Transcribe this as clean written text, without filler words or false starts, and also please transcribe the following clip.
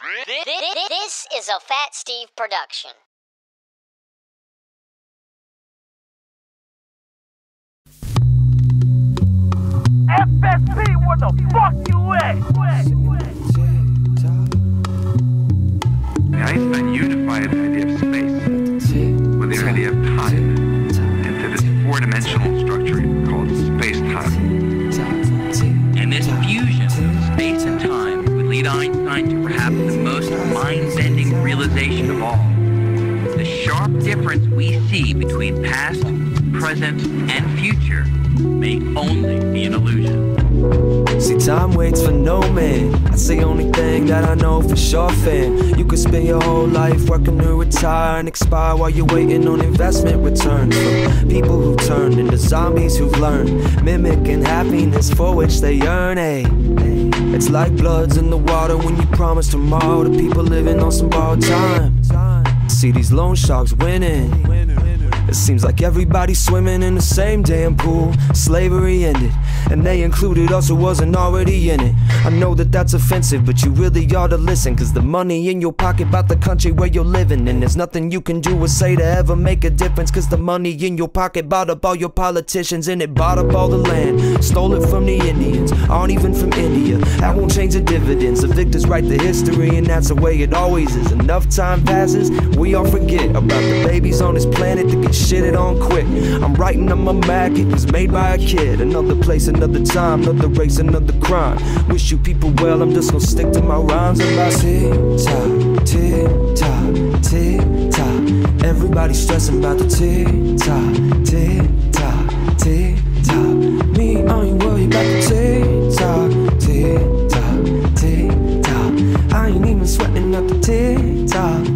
This is a Fat Steve production. FSP, where the fuck you at? The Einstein unified the idea of space with the idea of time into this four-dimensional structure called space-time. And this fusion of space and time would lead Einstein to perhaps the most mind-bending realization of all. The sharp difference we see between past, present, and future may only be an illusion. See, time waits for no man. That's the only thing that I know for sure, fam. You could spend your whole life working to retire and expire while you're waiting on investment returns from people who turned into zombies who've learned mimicking happiness for which they earn. It's like bloods in the water when you promise tomorrow to people living on some borrowed time. See these loan sharks winning. It seems like everybody's swimming in the same damn pool. Slavery ended, and they included us who wasn't already in it. I know that that's offensive, but you really ought to listen, cause the money in your pocket bought the country where you're living. And there's nothing you can do or say to ever make a difference, cause the money in your pocket bought up all your politicians, and it bought up all the land, stole it from the Indians, aren't even from India. That won't change the dividends, the victors write the history, and that's the way it always is. Enough time passes, we all forget about the babies on this planet that get shitted on quick. I'm writing on my Mac, it was made by a kid. Another place, another time, another race, another crime. Wish you people well, I'm just gonna stick to my rhymes about tick-tock, tick-tock, tick-tock. Everybody stressing about the tick-tock, tick-tock, tick-tock. Me, I ain't worried about the tick-tock, tick-tock, tick-tock. I ain't even sweating up the tick-tock,